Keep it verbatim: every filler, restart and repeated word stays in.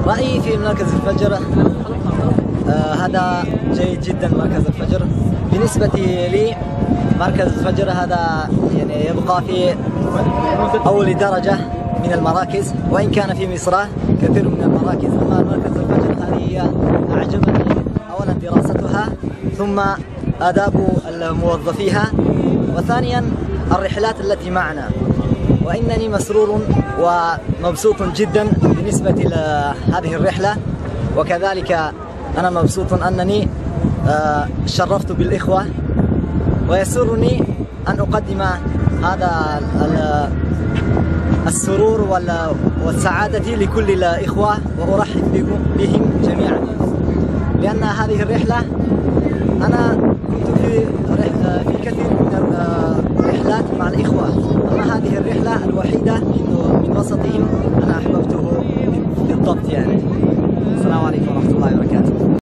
رأيي في مركز الفجر آه هذا جيد جدا. مركز الفجر بالنسبة لي مركز الفجر هذا يعني يبقى في أول درجة من المراكز، وإن كان في مصر كثير من المراكز، أما مركز الفجر هذه هي أعجبني أولا دراستها، ثم آداب موظفيها، وثانيا الرحلات التي معنا. وإنني مسرور ومبسوط جدا بالنسبة لهذه الرحلة، وكذلك أنا مبسوط أنني شرفت بالإخوة، ويسرني أن أقدم هذا السرور والسعادة لكل الإخوة، وأرحب بهم جميعا، لأن هذه الرحلة أنا كنت في في كثير من الرحلات مع الإخوة، أما هذه الرحلة الوحيدة من وسطهم أنا أحببته بالضبط يعني. السلام عليكم.